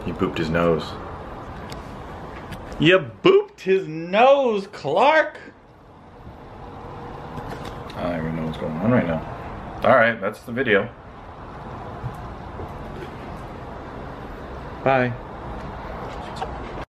He booped his nose. You booped his nose, Clark! I don't even know what's going on right now. Alright, that's the video. Bye.